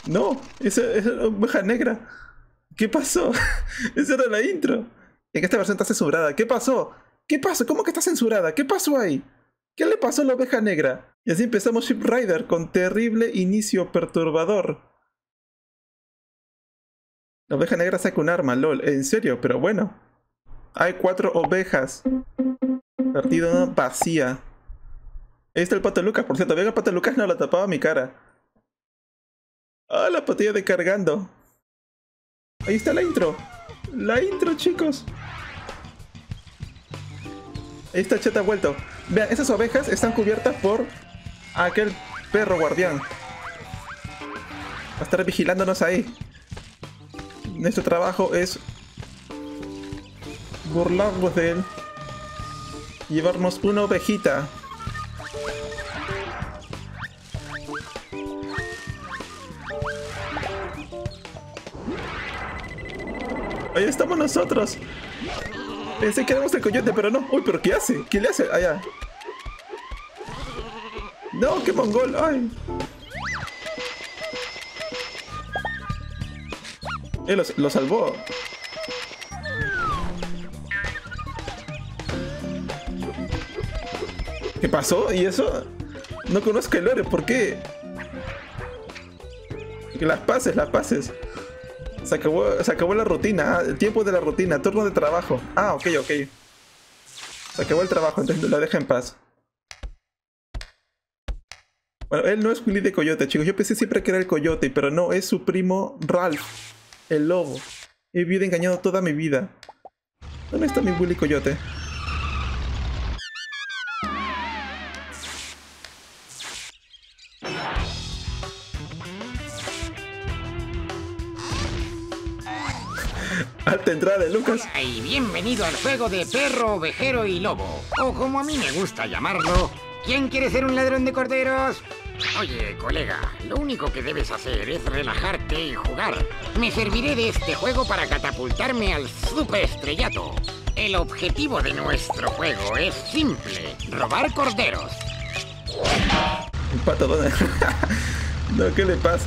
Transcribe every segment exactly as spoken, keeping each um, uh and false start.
No, esa esa era oveja negra. ¿Qué pasó? Esa era la intro. En esta versión está censurada. ¿Qué pasó? ¿Qué pasó? ¿Cómo que está censurada? ¿Qué pasó ahí? ¿Qué le pasó a la oveja negra? Y así empezamos Ship Rider con terrible inicio perturbador. La oveja negra saca un arma, lol. En serio, pero bueno. Hay cuatro ovejas. Partida vacía. Ahí está el Pato Lucas, por cierto. Vean el Pato Lucas, no, la tapaba mi cara. Ah, la patilla de cargando. Ahí está la intro. La intro, chicos. Ahí está Chet ha vuelto. Vean, esas ovejas están cubiertas por aquel perro guardián. Va a estar vigilándonos ahí. Nuestro trabajo es burlarnos de él. Llevarnos una ovejita. Ahí estamos nosotros. Pensé que éramos el coyote, pero no. Uy, pero ¿qué hace? ¿Qué le hace? Allá. No, qué mongol. Ay. Eh, lo, lo salvó. ¿Qué pasó? ¿Y eso? No conozco el lore. ¿Por qué? Que las pases, las pases. Se acabó, se acabó la rutina. Ah, el tiempo de la rutina. Turno de trabajo. Ah, ok, ok. Se acabó el trabajo, entonces la deja en paz. Bueno, él no es Willy de Coyote, chicos. Yo pensé siempre que era el Coyote, pero no, es su primo Ralph, el lobo. He vivido engañado toda mi vida. ¿Dónde está mi Willy Coyote? Alta entrada de Lucas. Hola y bienvenido al juego de perro, ovejero y lobo. O como a mí me gusta llamarlo, ¿quién quiere ser un ladrón de corderos? Oye, colega, lo único que debes hacer es relajarte y jugar. Me serviré de este juego para catapultarme al superestrellato. El objetivo de nuestro juego es simple, robar corderos. Un pato, ¿dónde? No, ¿qué le pasa?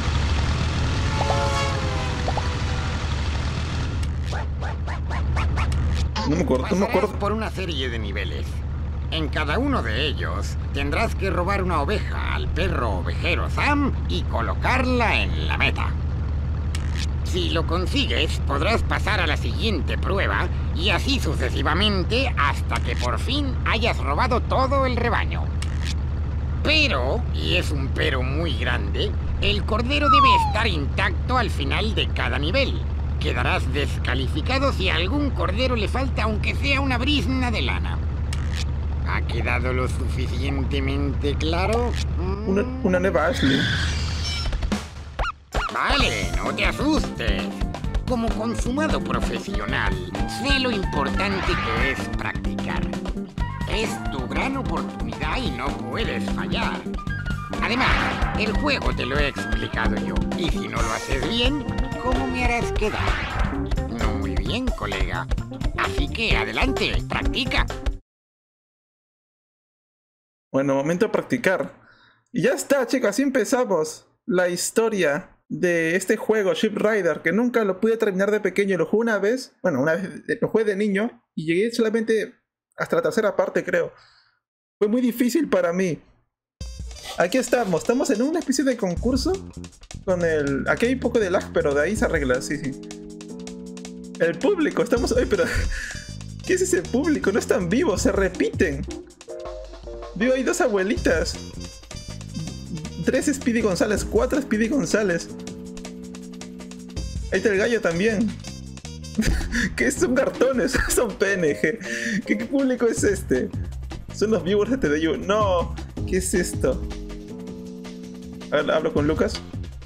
No me acuerdo, no me acuerdo. Por una serie de niveles. En cada uno de ellos tendrás que robar una oveja al perro ovejero Sam y colocarla en la meta. Si lo consigues, podrás pasar a la siguiente prueba y así sucesivamente hasta que por fin hayas robado todo el rebaño. Pero, y es un pero muy grande, el cordero debe estar intacto al final de cada nivel. Quedarás descalificado si a algún cordero le falta aunque sea una brizna de lana. ¿Ha quedado lo suficientemente claro? Una, una nueva Ashley. Vale, no te asustes. Como consumado profesional, sé lo importante que es practicar. Es tu gran oportunidad y no puedes fallar. Además, el juego te lo he explicado yo. Y si no lo haces bien, ¿cómo me harás quedar? No muy bien, colega. Así que adelante, practica. Bueno, momento de practicar. Y ya está, chicos, así empezamos la historia de este juego, Ship Rider, que nunca lo pude terminar de pequeño. Lo jugué una vez, bueno, una vez lo jugué de niño y llegué solamente hasta la tercera parte, creo. Fue muy difícil para mí. Aquí estamos, estamos en una especie de concurso con el... Aquí hay un poco de lag, pero de ahí se arregla, sí, sí. El público, estamos... Ay, pero... ¿Qué es ese público? No están vivos, se repiten. Vivo, hay dos abuelitas. Tres Speedy González, cuatro Speedy González. Ahí está el gallo también. ¿Qué son cartones? Son P N G. ¿Qué, ¿Qué público es este? Son los viewers de T D U. No, ¿qué es esto? A ver, hablo con Lucas.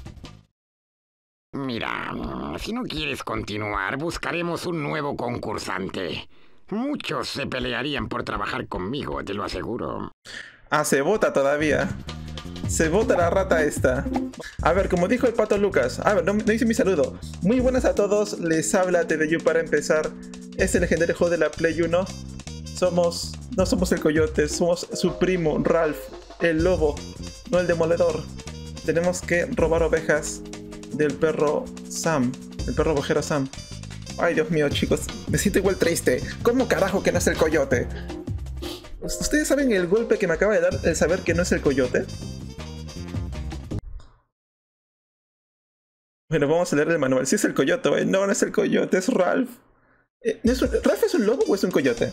Mira, si no quieres continuar, buscaremos un nuevo concursante. Muchos se pelearían por trabajar conmigo, te lo aseguro. Ah, se vota todavía. Se vota la rata esta. A ver, como dijo el Pato Lucas. A ver, no, no hice mi saludo. Muy buenas a todos, les habla T D U para empezar este legendario juego de la Play uno. Somos... No somos el Coyote, somos su primo, Ralph, el lobo, no el demoledor. tenemos que robar ovejas del perro Sam. El perro ovejero Sam. Ay, Dios mío, chicos. Me siento igual triste. ¿Cómo carajo que no es el coyote? ¿Ustedes saben el golpe que me acaba de dar el saber que no es el coyote? Bueno, vamos a leer el manual. Sí es el coyote, ¿eh? No, no es el coyote, es Ralph. Eh, ¿no es un... ¿Ralph es un lobo o es un coyote?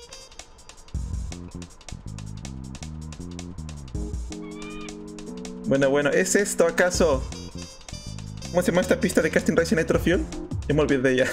Bueno, bueno, ¿es esto acaso? ¿Cómo se llama esta pista de Casting Racing Nitro Fuel? Ya me olvidé de ella.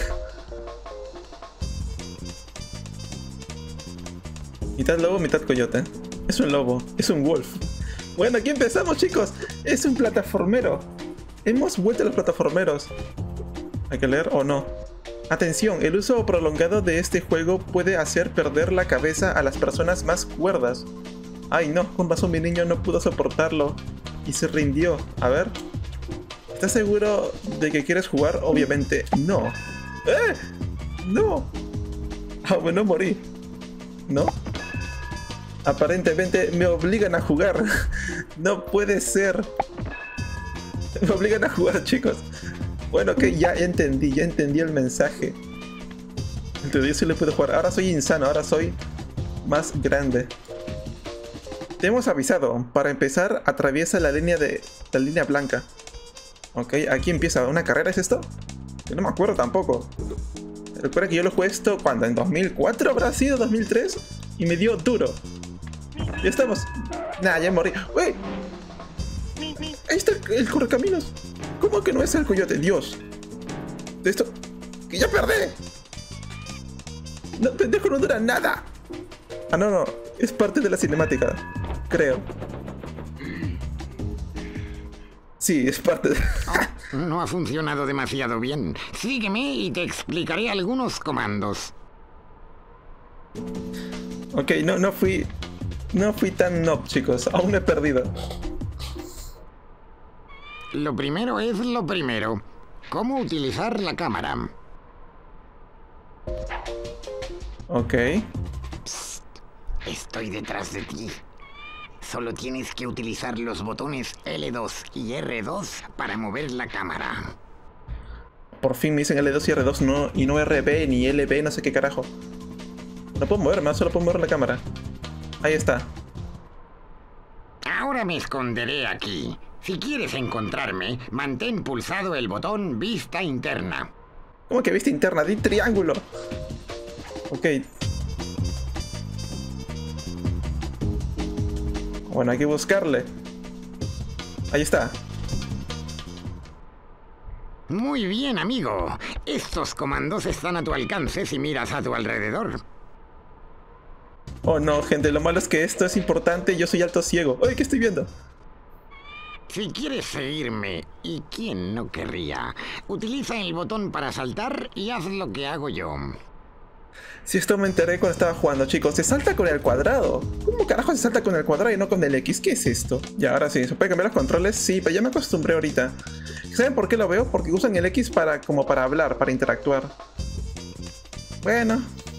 Mitad lobo, mitad coyote. Es un lobo, es un wolf. Bueno, aquí empezamos, chicos. Es un plataformero. Hemos vuelto a los plataformeros. ¿Hay que leer o no? Atención, el uso prolongado de este juego puede hacer perder la cabeza a las personas más cuerdas. Ay no, con razón mi niño no pudo soportarlo y se rindió. A ver. ¿Estás seguro de que quieres jugar? Obviamente no. ¡Eh! ¡No! Ah, bueno, morí. ¿No? Aparentemente me obligan a jugar. No puede ser. Me obligan a jugar, chicos. Bueno, que ya entendí, ya entendí el mensaje. Entonces yo sí le puedo jugar. Ahora soy insano, ahora soy más grande. Te hemos avisado. Para empezar, atraviesa la línea de la línea blanca. Ok, aquí empieza. ¿Una carrera es esto? Yo no me acuerdo tampoco. Recuerda que yo lo jugué esto cuando en dos mil cuatro habrá sido, dos mil tres. Y me dio duro. Ya estamos. Nah, ya morí. ¡Uy! Ahí está el, el correcaminos. ¿Cómo que no es el coyote? Dios. De esto. ¡Que ya perdí! No, pendejo, no dura nada. Ah, no, no. Es parte de la cinemática. Creo. Sí, es parte de... Oh, no ha funcionado demasiado bien. Sígueme y te explicaré algunos comandos. Ok, no, no fui... No fui tan noob, chicos. Aún he perdido. Lo primero es lo primero. ¿Cómo utilizar la cámara? Ok. Psst, estoy detrás de ti. Solo tienes que utilizar los botones L dos y R dos para mover la cámara. Por fin me dicen L dos y R dos no, y no R B ni L B, no sé qué carajo. No puedo moverme, solo puedo mover la cámara. Ahí está. Ahora me esconderé aquí. Si quieres encontrarme, mantén pulsado el botón Vista Interna. ¿Cómo que vista interna? Di triángulo. Ok. Bueno, hay que buscarle. Ahí está. Muy bien, amigo. Estos comandos están a tu alcance si miras a tu alrededor. Oh no, gente, lo malo es que esto es importante y yo soy alto ciego. Oye, ¿qué estoy viendo? Si quieres seguirme, ¿y quién no querría? Utiliza el botón para saltar y haz lo que hago yo. Si esto me enteré cuando estaba jugando, chicos. Se salta con el cuadrado. ¿Cómo carajo se salta con el cuadrado y no con el X? ¿Qué es esto? Ya, ahora sí. ¿Se puede cambiar los controles? Sí, pero ya me acostumbré ahorita. ¿Saben por qué lo veo? Porque usan el X para, como para hablar, para interactuar. Bueno.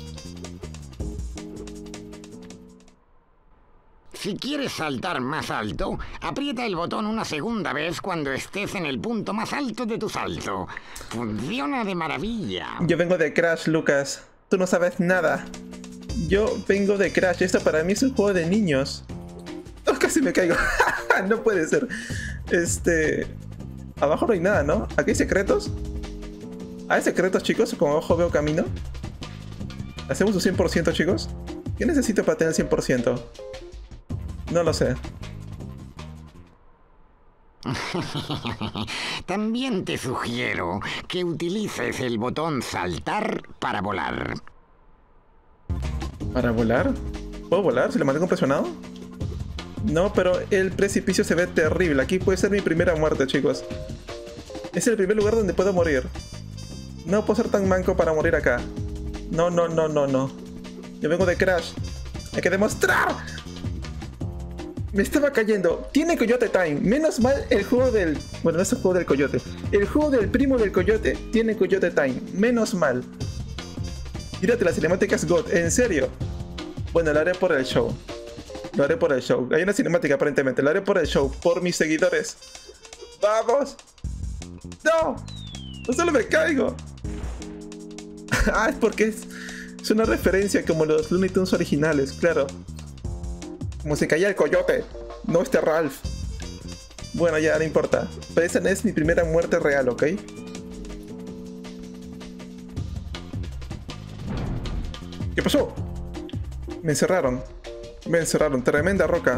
Si quieres saltar más alto, aprieta el botón una segunda vez cuando estés en el punto más alto de tu salto. Funciona de maravilla. Yo vengo de Crash, Lucas. Tú no sabes nada. Yo vengo de Crash. Esto para mí es un juego de niños. Oh, casi me caigo. No puede ser. Este... Abajo no hay nada, ¿no? ¿Aquí hay secretos? ¿Hay secretos, chicos? Como abajo veo camino. ¿Hacemos un cien por ciento, chicos? ¿Qué necesito para tener el cien por ciento? No lo sé. También te sugiero que utilices el botón saltar para volar. ¿Para volar? ¿Puedo volar si lo mantengo presionado? No, pero el precipicio se ve terrible. Aquí puede ser mi primera muerte, chicos. Es el primer lugar donde puedo morir. No puedo ser tan manco para morir acá. No, no, no, no, no. Yo vengo de Crash. Hay que demostrar. Me estaba cayendo. Tiene Coyote Time. Menos mal el juego del... Bueno, no es el juego del coyote. El juego del primo del coyote tiene Coyote Time. Menos mal. Mírate, las cinemáticas God. ¿En serio? Bueno, lo haré por el show. Lo haré por el show. Hay una cinemática aparentemente. Lo haré por el show. Por mis seguidores. ¡Vamos! ¡No! ¡No solo me caigo! Ah, es porque es, es una referencia como los Looney Tunes originales, claro. Como se caía el coyote, no este Ralph. Bueno, ya no importa. Pero esa no es mi primera muerte real, ¿ok? ¿Qué pasó? Me encerraron. Me encerraron. Tremenda roca.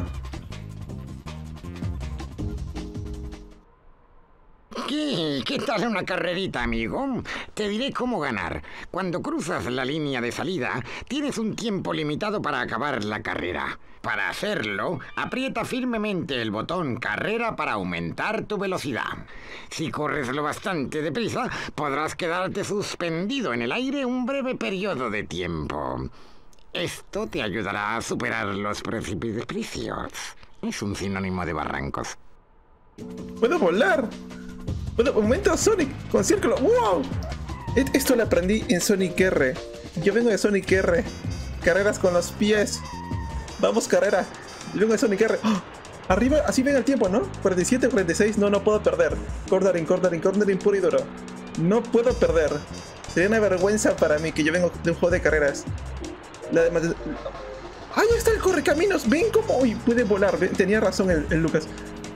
¿Qué? ¿Qué tal una carrerita, amigo? Te diré cómo ganar. Cuando cruzas la línea de salida, tienes un tiempo limitado para acabar la carrera. Para hacerlo, aprieta firmemente el botón carrera para aumentar tu velocidad. Si corres lo bastante deprisa, podrás quedarte suspendido en el aire un breve periodo de tiempo. Esto te ayudará a superar los precipicios. Es un sinónimo de barrancos. ¡Puedo volar! Bueno, un momento, Sonic, con círculo. ¡Wow! Esto lo aprendí en Sonic R. Yo vengo de Sonic R. Carreras con los pies. Vamos, carrera. Yo vengo de Sonic R. ¡Oh! Arriba, así ven el tiempo, ¿no? cuarenta y siete, cuarenta y seis. No, no puedo perder. Cornering, cornering, cornering puro y duro. No puedo perder. Sería una vergüenza para mí que yo vengo de un juego de carreras. La de... ¡Ahí está el correcaminos! ¿Ven cómo? Uy, puede volar. Tenía razón el, el Lucas.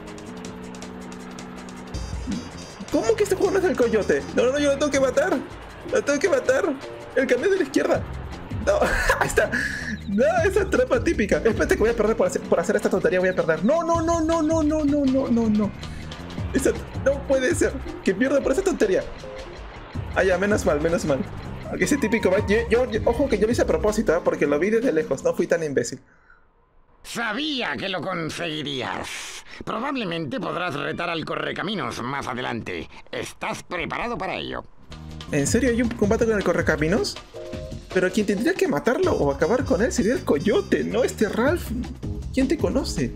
¿Cómo que este juego no es el coyote? No, no, no, yo lo tengo que matar. Lo tengo que matar. El camión de la izquierda. No, ahí está. No, esa trampa típica. Espérate que voy a perder por hacer, por hacer esta tontería. Voy a perder. No, no, no, no, no, no, no, no, no, no. Esa, no puede ser que pierda por esa tontería. Ah, ya, menos mal, menos mal. Porque ese típico... Yo, yo, yo, ojo que yo lo hice a propósito, ¿eh? Porque lo vi desde lejos. No fui tan imbécil. Sabía que lo conseguirías. Probablemente podrás retar al correcaminos más adelante. ¿Estás preparado para ello? ¿En serio hay un combate con el correcaminos? Pero quien tendría que matarlo o acabar con él sería el coyote, no este Ralph. ¿Quién te conoce?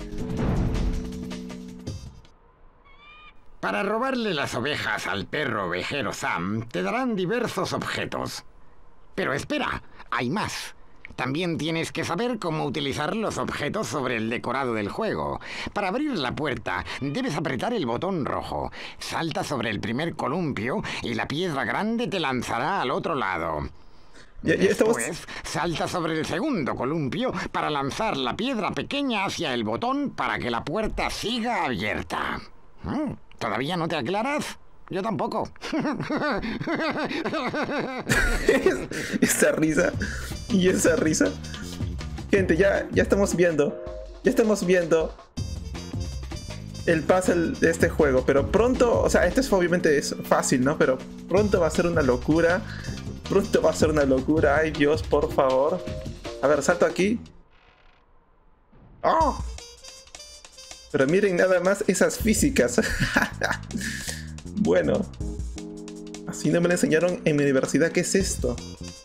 Para robarle las ovejas al perro ovejero Sam, te darán diversos objetos. Pero espera, hay más. También tienes que saber cómo utilizar los objetos sobre el decorado del juego. Para abrir la puerta, debes apretar el botón rojo. Salta sobre el primer columpio y la piedra grande te lanzará al otro lado. Ya, ya estamos... Después, salta sobre el segundo columpio para lanzar la piedra pequeña hacia el botón para que la puerta siga abierta. ¿Todavía no te aclaras? Yo tampoco. Esa risa. Y esa risa. Gente, ya, ya estamos viendo. Ya estamos viendo el puzzle de este juego. Pero pronto, o sea, este es obviamente es fácil, ¿no? Pero pronto va a ser una locura. Pronto va a ser una locura. Ay, Dios, por favor. A ver, salto aquí. ¡Oh! Pero miren nada más esas físicas. Bueno, así no me lo enseñaron en mi universidad. ¿Qué es esto?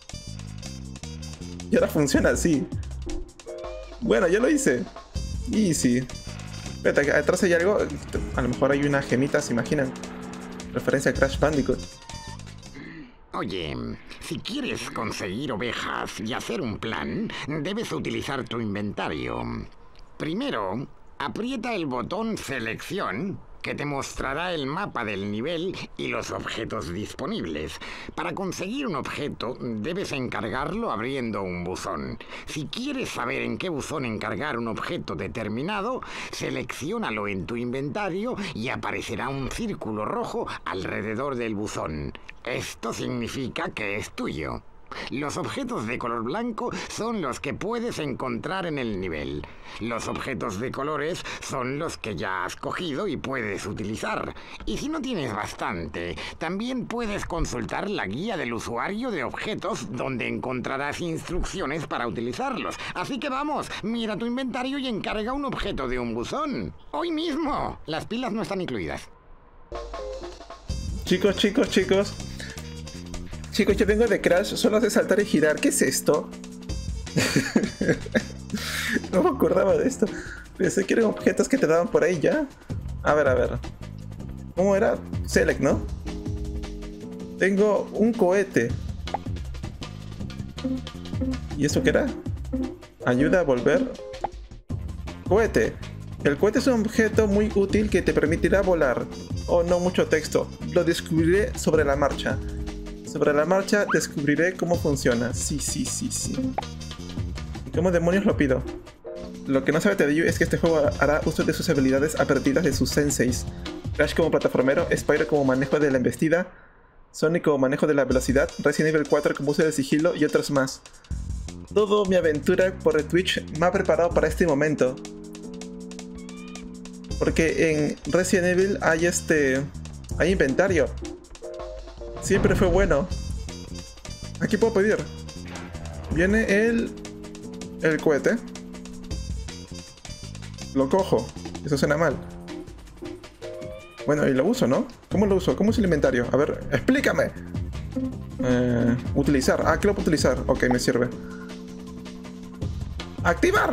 Y ahora funciona así. Bueno, ya lo hice. Easy. Espérate, atrás hay algo. A lo mejor hay una gemita, ¿se imaginan? Referencia a Crash Bandicoot. Oye, si quieres conseguir ovejas y hacer un plan, debes utilizar tu inventario. Primero, aprieta el botón selección, que te mostrará el mapa del nivel y los objetos disponibles. Para conseguir un objeto, debes encargarlo abriendo un buzón. Si quieres saber en qué buzón encargar un objeto determinado, selecciónalo en tu inventario y aparecerá un círculo rojo alrededor del buzón. Esto significa que es tuyo. Los objetos de color blanco son los que puedes encontrar en el nivel. Los objetos de colores son los que ya has cogido y puedes utilizar. Y si no tienes bastante, también puedes consultar la guía del usuario de objetos, donde encontrarás instrucciones para utilizarlos. Así que vamos, mira tu inventario y encarga un objeto de un buzón. Hoy mismo. Las pilas no están incluidas. Chicos, chicos, chicos. Chicos, yo vengo de Crash, solo hace saltar y girar. ¿Qué es esto? No me acordaba de esto. Pensé que eran objetos que te daban por ahí ya. A ver, a ver. ¿Cómo era? Select, ¿no? Tengo un cohete. ¿Y eso qué era? Ayuda a volver. Cohete. El cohete es un objeto muy útil que te permitirá volar. Oh no, mucho texto. Lo descubriré sobre la marcha. Sobre la marcha descubriré cómo funciona. Sí, sí, sí, sí. ¿Y cómo demonios lo pido? Lo que no sabe Teddy es que este juego hará uso de sus habilidades aprendidas de sus senseis. Crash como plataformero, Spyro como manejo de la embestida, Sonic como manejo de la velocidad, Resident Evil cuatro como uso del sigilo y otros más. Todo mi aventura por el Twitch me ha preparado para este momento. Porque en Resident Evil hay este... hay inventario. Siempre fue bueno. Aquí puedo pedir. Viene el... el cohete. Lo cojo. Eso suena mal. Bueno, y lo uso, ¿no? ¿Cómo lo uso? ¿Cómo es el inventario? A ver, explícame. Eh, utilizar. Ah, ¿qué lo puedo utilizar? Ok, me sirve. ¡Activar!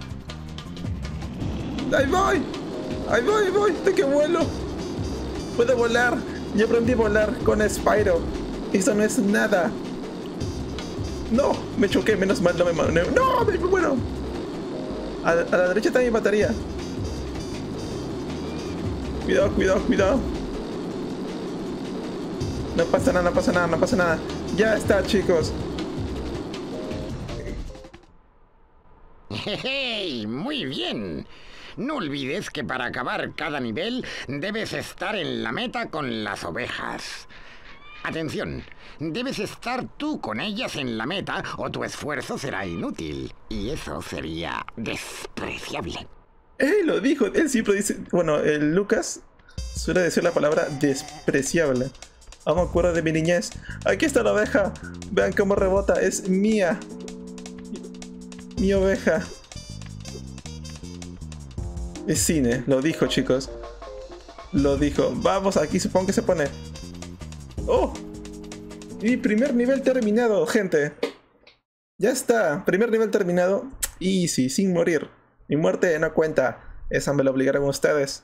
¡Ahí voy! ¡Ahí voy, ahí voy! ¿De qué vuelo? Puedo volar. Yo aprendí a volar con Spyro. Eso no es nada. No, me choqué. Menos mal no me maneo. ¡No! ¡Me muero! A, a la derecha está mi batería. Cuidado, cuidado, cuidado. No pasa nada, no pasa nada, no pasa nada. Ya está, chicos. ¡Hey! Muy bien. No olvides que para acabar cada nivel debes estar en la meta con las ovejas. Atención, debes estar tú con ellas en la meta o tu esfuerzo será inútil. Y eso sería despreciable. ¡Eh! Lo dijo. Él siempre dice... Bueno, el Lucas suele decir la palabra despreciable. Aún me acuerdo de mi niñez. Aquí está la oveja. Vean cómo rebota. Es mía. Mi oveja. Es cine. Lo dijo, chicos. Lo dijo. Vamos, aquí supongo que se pone. ¡Oh! Mi primer nivel terminado, gente. Ya está. Primer nivel terminado. Easy, sin morir. Mi muerte no cuenta. Esa me la obligaron ustedes.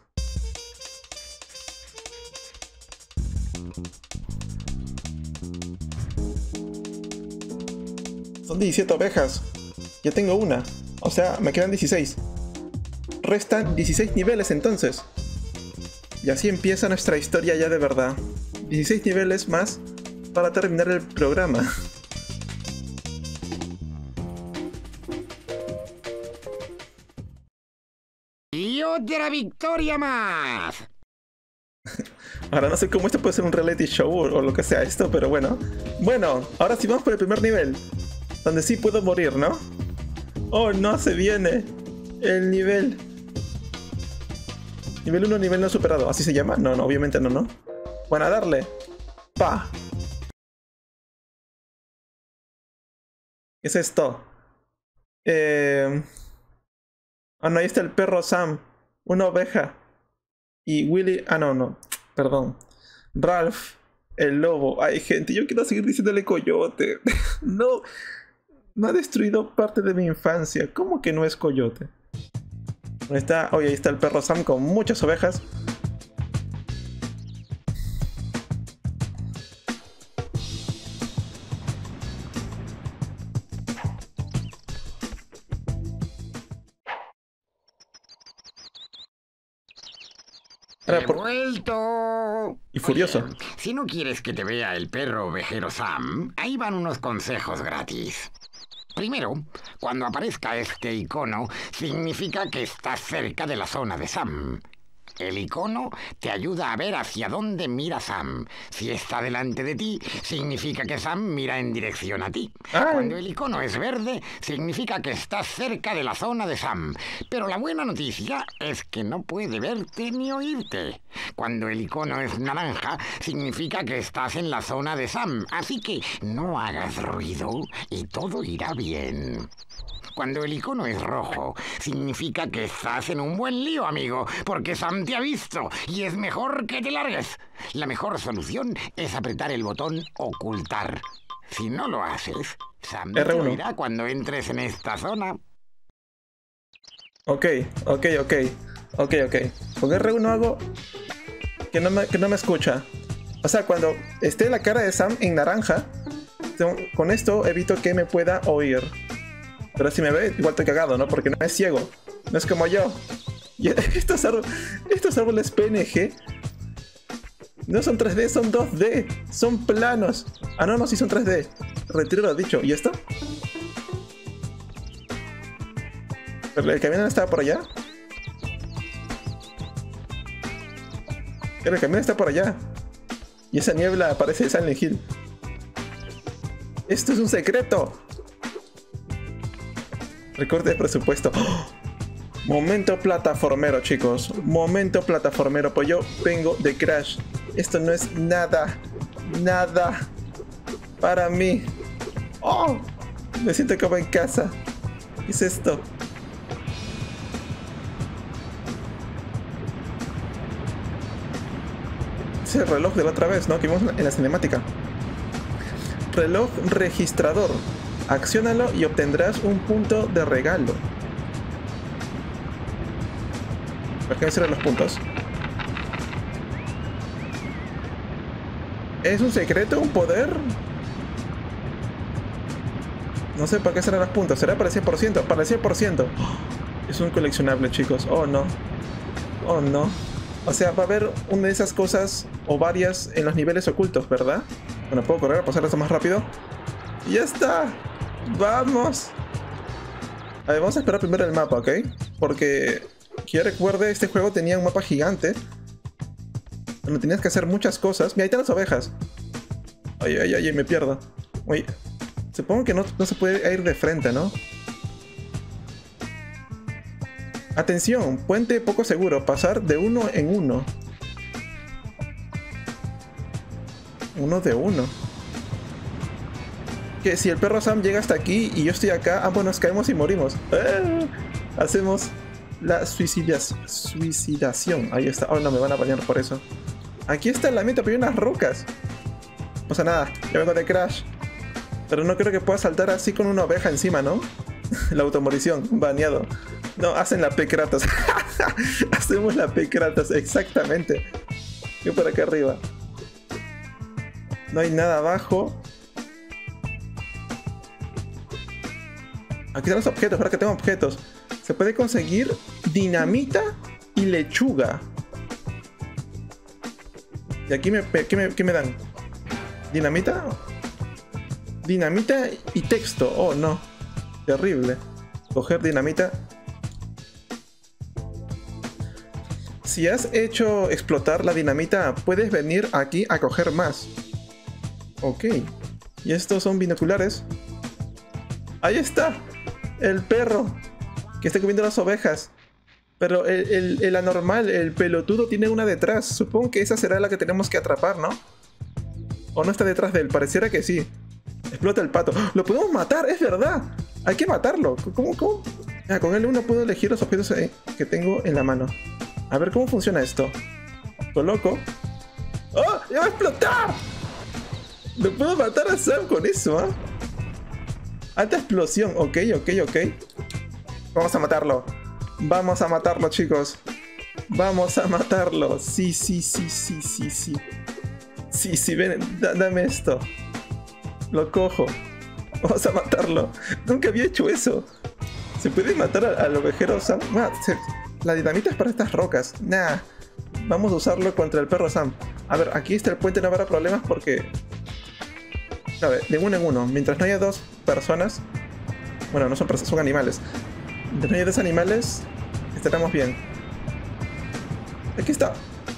Son diecisiete ovejas. Ya tengo una. O sea, me quedan dieciséis. Restan dieciséis niveles entonces. Y así empieza nuestra historia ya de verdad. dieciséis niveles más para terminar el programa. ¡Y otra victoria más! Ahora no sé cómo esto puede ser un reality show o, o lo que sea esto, pero bueno. Bueno, ahora sí vamos por el primer nivel. Donde sí puedo morir, ¿no? Oh, no, se viene el nivel. Nivel uno, nivel no superado. ¿Así se llama? No, no, obviamente no, ¿no? Bueno, a darle. Pa. ¿Qué es esto? Eh... Ah, no, ahí está el perro Sam. Una oveja. Y Willy... Ah, no, no. Perdón. Ralph. El lobo. Ay, gente, yo quiero seguir diciéndole coyote. No. No ha destruido parte de mi infancia. ¿Cómo que no es coyote? Ahí está. Oye, ahí está el perro Sam con muchas ovejas. ¡He por... vuelto! Y furioso. Oye, si no quieres que te vea el perro ovejero Sam, ahí van unos consejos gratis. Primero, cuando aparezca este icono, significa que estás cerca de la zona de Sam. El icono te ayuda a ver hacia dónde mira Sam. Si está delante de ti, significa que Sam mira en dirección a ti. Ay. Cuando el icono es verde, significa que estás cerca de la zona de Sam. Pero la buena noticia es que no puede verte ni oírte. Cuando el icono es naranja, significa que estás en la zona de Sam. Así que no hagas ruido y todo irá bien. Cuando el icono es rojo, significa que estás en un buen lío, amigo, porque Sam te ha visto y es mejor que te largues. La mejor solución es apretar el botón ocultar. Si no lo haces, Sam te oirá cuando entres en esta zona. Ok, ok, ok, ok, ok. Con erre uno hago que no me, que no me escucha. O sea, cuando esté la cara de Sam en naranja, con esto evito que me pueda oír. Pero si me ve, igual estoy cagado, ¿no? Porque no es ciego. No es como yo. Y estos, árboles, estos árboles P N G No son tres D, son dos D. Son planos. Ah, no, no, sí son tres D. Retiro lo dicho. ¿Y esto? ¿Pero el camión estaba por allá? Pero el camión está por allá. Y esa niebla parece de Silent Hill. ¡Esto es un secreto! Recorte de presupuesto. ¡Oh! Momento plataformero, chicos. Momento plataformero. Pues yo vengo de Crash. Esto no es nada. Nada. Para mí. ¡Oh! Me siento como en casa. ¿Qué es esto? Es el reloj de la otra vez, ¿no? Que vimos en la cinemática. Reloj registrador. Acciónalo y obtendrás un punto de regalo. ¿Por qué me sirven los puntos? ¿Es un secreto? ¿Un poder? No sé para qué serán los puntos. ¿Será para el cien por ciento? Para el cien por ciento. Es un coleccionable, chicos. Oh, no. Oh, no. O sea, va a haber una de esas cosas o varias en los niveles ocultos, ¿verdad? Bueno, puedo correr a pasar esto más rápido. ¡Ya está! ¡Vamos! A ver, vamos a esperar primero el mapa, ¿ok? Porque, que yo recuerde, este juego tenía un mapa gigante donde tenías que hacer muchas cosas. Mira, ahí están las ovejas. Ay, ay, ay, me pierdo. Oye, supongo que no, no se puede ir de frente, ¿no? Atención, puente poco seguro. Pasar de uno en uno. Uno de uno. Que si el perro Sam llega hasta aquí y yo estoy acá, ah, bueno, nos caemos y morimos. ¡Ah! Hacemos la suicidas, suicidación. Ahí está. Oh, no, me van a bañar por eso. Aquí está la meta, pero hay unas rocas. No pasa nada, ya vengo de Crash. Pero no creo que pueda saltar así con una oveja encima, ¿no? La automorición, baneado. No, hacen la P-Kratos. Hacemos la P-Kratos, exactamente. Yo por acá arriba. No hay nada abajo. Aquí están los objetos, ahora que tengo objetos. Se puede conseguir dinamita y lechuga. ¿Y aquí me, qué, me, qué me dan? ¿Dinamita? Dinamita y texto. Oh, no. Terrible. Coger dinamita. Si has hecho explotar la dinamita, puedes venir aquí a coger más. Ok. Y estos son binoculares. Ahí está. El perro que está comiendo las ovejas. Pero el, el, el anormal, el pelotudo, tiene una detrás. Supongo que esa será la que tenemos que atrapar, ¿no? ¿O no está detrás de él? Pareciera que sí. Explota el pato. ¡Lo podemos matar! ¡Es verdad! Hay que matarlo. ¿Cómo? ¿Cómo? Ah, con L uno puedo elegir los objetos que tengo en la mano. A ver cómo funciona esto. Coloco. ¡Oh! ¡Ya va a explotar! ¿No puedo matar a Sam con eso, ah? ¿eh? Alta explosión. Ok, ok, ok. Vamos a matarlo. Vamos a matarlo, chicos. Vamos a matarlo. Sí, sí, sí, sí, sí, sí. Sí, sí, ven. Da, dame esto. Lo cojo. Vamos a matarlo. Nunca había hecho eso. ¿Se puede matar al ovejero Sam? Ah, se, la dinamita es para estas rocas. Nah. Vamos a usarlo contra el perro Sam. A ver, aquí está el puente, no habrá problemas porque... A ver, de uno en uno. Mientras no haya dos personas... Bueno, no son personas, son animales. Mientras no haya dos animales, estaremos bien. Aquí está.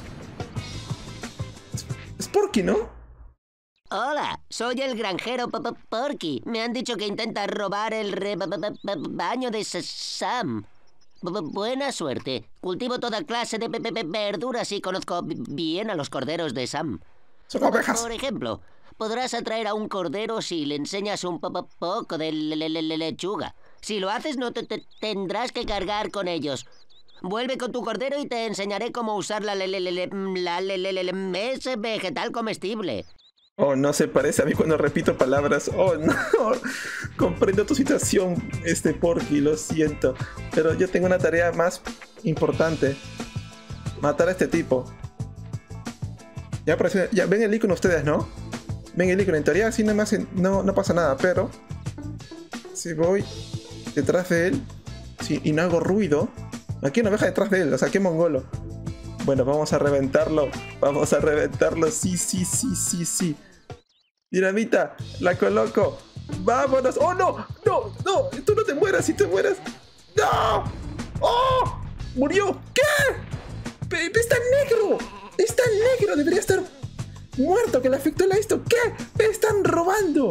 Es, es Porky, ¿no? Hola, soy el granjero P -P Porky. Me han dicho que intenta robar el rebaño de Sam. B Buena suerte. Cultivo toda clase de verduras y conozco bien a los corderos de Sam. Son ovejas. Por ejemplo, podrás atraer a un cordero si le enseñas un po -po poco de le le le lechuga. Si lo haces, no te, te tendrás que cargar con ellos. Vuelve con tu cordero y te enseñaré cómo usar la le le le la le le le ese vegetal comestible. Oh, no se parece a mí cuando repito palabras. Oh, no. Comprendo tu situación, este Porky, lo siento. Pero yo tengo una tarea más importante. Matar a este tipo. Ya apareció, ya ven el icono ustedes, ¿no? Ven el icono. En teoría así no, me hace, no, no pasa nada, pero... Si voy detrás de él... Sí, y no hago ruido... Aquí hay una oveja detrás de él, o sea, qué mongolo. Bueno, vamos a reventarlo. Vamos a reventarlo. Sí, sí, sí, sí, sí. Dinamita, la coloco. ¡Vámonos! ¡Oh, no! ¡No! ¡No! ¡Tú no te mueras! ¡Si te mueras! ¡No! ¡Oh! ¡Murió! ¿Qué? ¡Pe- pe- ¡Está negro! ¡Está negro! Debería estar muerto, que le afectó la esto. ¿Qué? ¡Me están robando!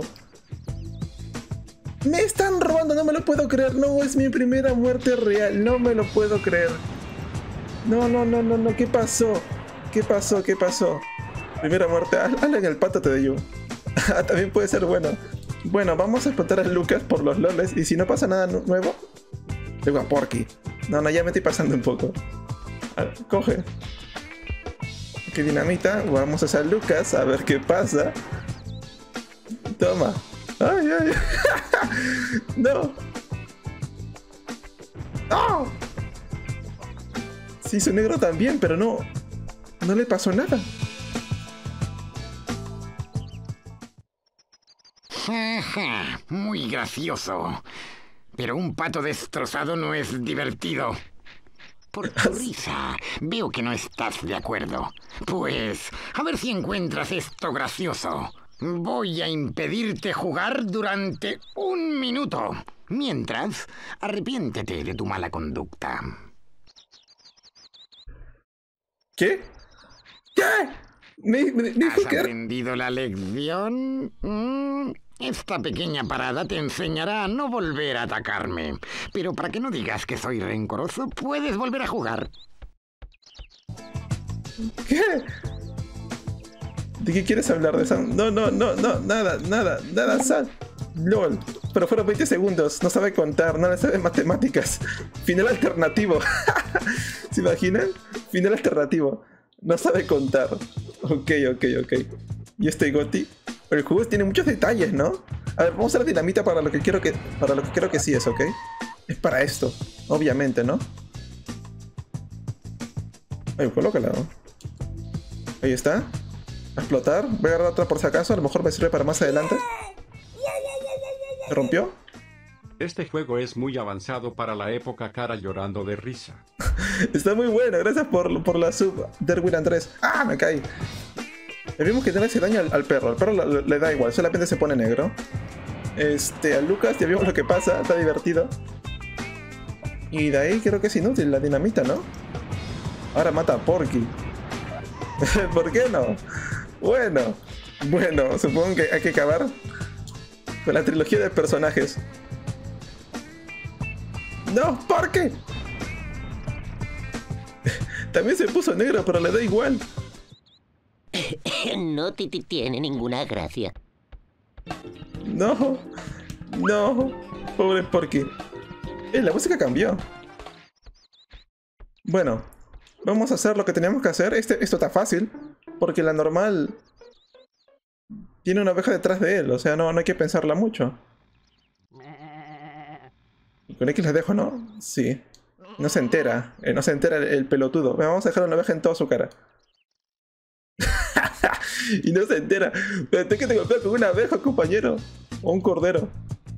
¡Me están robando! No me lo puedo creer. No, es mi primera muerte real. No me lo puedo creer. No, no, no, no, no. ¿Qué pasó? ¿Qué pasó? ¿Qué pasó? Primera muerte. Hazle en el pato, te digo. También puede ser bueno. Bueno, vamos a explotar a Lucas por los loles. Y si no pasa nada nu nuevo, digo a Porky. No, no, ya me estoy pasando un poco. A ver, coge. Que dinamita. Vamos a hacer Lucas a ver qué pasa. Toma. Ay, ay. No. ¡Oh! Sí, su negro también, pero no. No le pasó nada. Muy gracioso. Pero un pato destrozado no es divertido. Por tu risa, veo que no estás de acuerdo. Pues, a ver si encuentras esto gracioso. Voy a impedirte jugar durante un minuto. Mientras, arrepiéntete de tu mala conducta. ¿Qué? ¿Qué? Me, me dijo ¿Has que... aprendido la lección? Mm, esta pequeña parada te enseñará a no volver a atacarme. Pero para que no digas que soy rencoroso, puedes volver a jugar. ¿Qué? ¿De qué quieres hablar de Sam? No, no, no, no, nada, nada, nada, Sam. LOL. Pero fueron veinte segundos, no sabe contar, no le sabe matemáticas. Final alternativo. ¿Se imaginan? Final alternativo. No sabe contar. Ok, ok, ok. ¿Y este Goti? El juego tiene muchos detalles, ¿no? A ver, vamos a la dinamita para lo que quiero que. Para lo que creo que sí es, ¿ok? Es para esto, obviamente, ¿no? Ay, colócala, ¿no? Ahí está. A explotar. Voy a agarrar otra por si acaso. A lo mejor me sirve para más adelante. ¿Se rompió? Este juego es muy avanzado para la época, cara llorando de risa. Está muy bueno. Gracias por, por la sub, Derwin Andrés. ¡Ah! Me caí. Vimos que tiene ese daño al, al perro. Al perro le, le da igual. Solamente se pone negro. Este, a Lucas ya vimos lo que pasa. Está divertido. Y de ahí creo que es inútil la dinamita, ¿no? Ahora mata a Porky. ¿Por qué no? Bueno. Bueno, supongo que hay que acabar con la trilogía de personajes. ¡No! ¡Porky! También se puso negro, pero le da igual. No ti- ti- tiene ninguna gracia. No. No. Pobre Porky. Eh, la música cambió. Bueno. Vamos a hacer lo que teníamos que hacer. Este, esto está fácil. Porque la normal tiene una oveja detrás de él. O sea, no, no hay que pensarla mucho. Con X les dejo, ¿no? Sí. No se entera. Eh, no se entera el, el pelotudo. Vamos a dejar una oveja en toda su cara. Y no se entera. Pero tengo que te golpear con una abeja, compañero. O un cordero.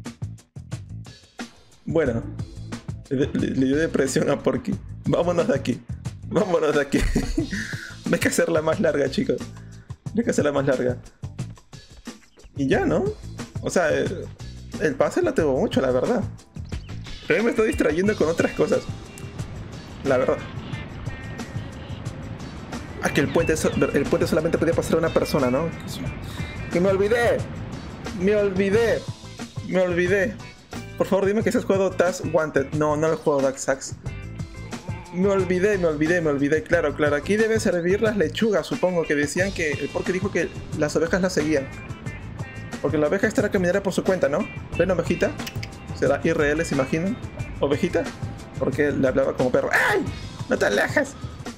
Bueno. Le, le, le dio depresión a Porky. Vámonos de aquí. Vámonos de aquí. No hay que hacerla más larga, chicos. No hay que hacerla más larga. Y ya, ¿no? O sea, el, el pase la tengo mucho, la verdad. Pero me estoy distrayendo con otras cosas. La verdad. Ah, que el puente, el puente solamente podía pasar a una persona, ¿no? Que me olvidé. Me olvidé. Me olvidé. Por favor, dime que has jugado Task Wanted. No, no lo he jugado Dark Sax. Me olvidé, me olvidé, me olvidé. Claro, claro. Aquí deben servir las lechugas, supongo. Que decían que... El Porky dijo que las ovejas las seguían. Porque la oveja estará caminará por su cuenta, ¿no? ¿Ven, ovejita? ¿Será I R L, se imaginan? ¿Ovejita? Porque le hablaba como perro. ¡Ay! ¡No te alejes!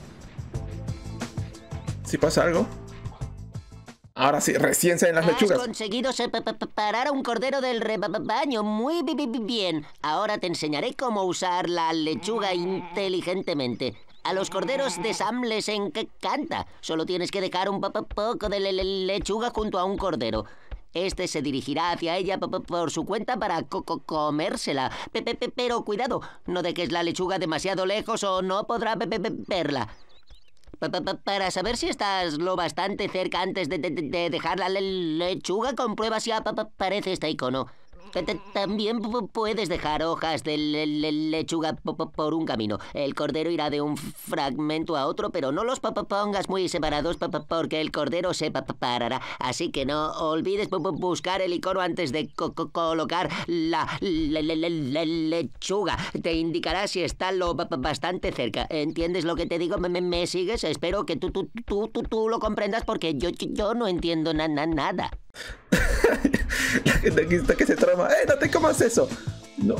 Si pasa algo. Ahora sí, recién salen las lechugas. Has conseguido separar a un cordero del rebaño. Muy bi- bi- bien. Ahora te enseñaré cómo usar la lechuga inteligentemente. A los corderos de Sam les encanta. Solo tienes que dejar un poco de le le lechuga junto a un cordero. Este se dirigirá hacia ella por su cuenta para co co comérsela. Pe -pe -pe Pero cuidado, no dejes la lechuga demasiado lejos o no podrá verla. Pa- pa- pa- Para saber si estás lo bastante cerca antes de, de- de- de dejar la le- lechuga, comprueba si apa- aparece este icono. Te- te- También pu- puedes dejar hojas de le- le- lechuga po- po- por un camino. El cordero irá de un fragmento a otro, pero no los pa- pa- pongas muy separados pa- pa- porque el cordero se pa- pa- parará. Así que no olvides bu- bu- buscar el icono antes de co- co- colocar la le- le- le- le- lechuga. Te indicará si está lo ba- ba- bastante cerca. ¿Entiendes lo que te digo? ¿Me, me- me sigues? Espero que tú, tú, tú, tú, tú lo comprendas porque yo, yo, yo no entiendo na- na- nada. La gente aquí está que se trama. ¡Eh, no te comas eso! No.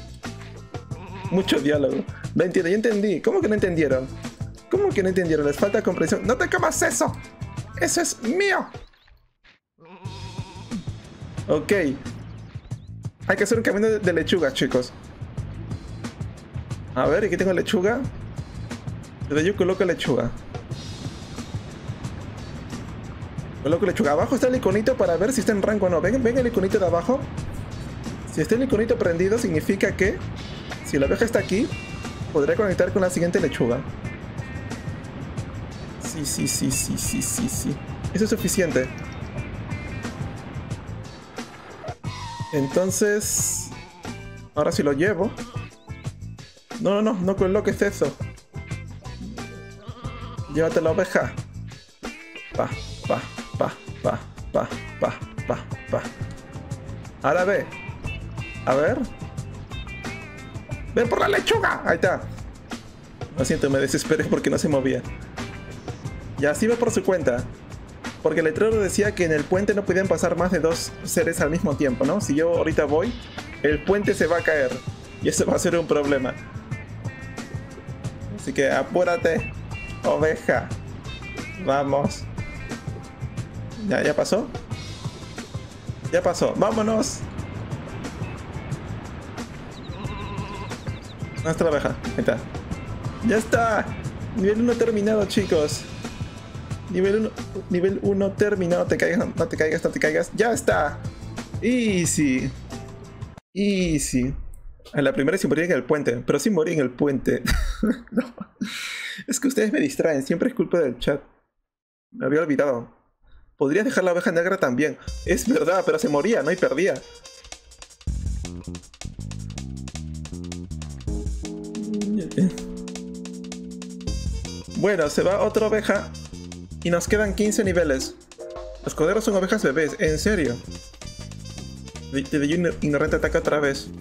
Mucho diálogo. No entiendo, yo entendí. ¿Cómo que no entendieron? ¿Cómo que no entendieron? Les falta comprensión. ¡No te comas eso! ¡Eso es mío! Ok. Hay que hacer un camino de, de lechuga, chicos. A ver, aquí tengo lechuga. Desde yo coloco lechuga. Coloco lechuga. Abajo está el iconito para ver si está en rango o no. ¿Ven, ven el iconito de abajo? Si está el iconito prendido, significa que si la oveja está aquí, podré conectar con la siguiente lechuga. Sí, sí, sí, sí, sí, sí, sí. Eso es suficiente. Entonces, ahora si lo llevo. No, no, no, no coloques eso. Llévate la oveja. Pa, pa, pa, pa, pa, pa, pa, pa. Ahora ve. A ver. ¡Ven por la lechuga! Ahí está. Lo siento, me desesperé porque no se movía. Ya, así va por su cuenta. Porque el letrero decía que en el puente no podían pasar más de dos seres al mismo tiempo, ¿no? Si yo ahorita voy, el puente se va a caer. Y eso va a ser un problema. Así que apúrate, oveja. Vamos. ¿Ya, ya pasó? Ya pasó. ¡Vámonos! Nuestra oveja. Ahí está. ¡Ya está! Nivel uno terminado, chicos. Nivel uno, nivel uno terminado. No te caigas, no te caigas, no te caigas. ¡Ya está! Easy. Easy. En la primera sí morí en el puente, pero sí morí en el puente. No. Es que ustedes me distraen, siempre es culpa del chat. Me había olvidado. Podrías dejar la oveja negra también. Es verdad, pero se moría, no y perdía. Bueno, se va otra oveja y nos quedan quince niveles. Los corderos son ovejas bebés, en serio. Te dio un ignorante ataque otra vez.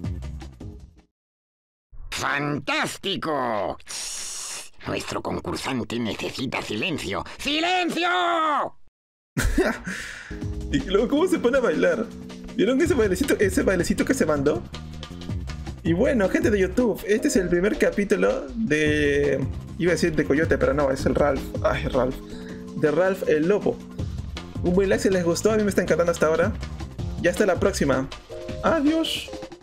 ¡Fantástico! Nuestro concursante necesita silencio. ¡Silencio! Y luego, ¿cómo se pone a bailar? ¿Vieron ese bailecito, ese bailecito que se mandó? Y bueno, gente de YouTube, este es el primer capítulo de... Iba a decir de Coyote, pero no, es el Ralph. Ay, Ralph. De Ralph el Lobo. Un buen like si les gustó, a mí me está encantando hasta ahora. Y hasta la próxima. Adiós.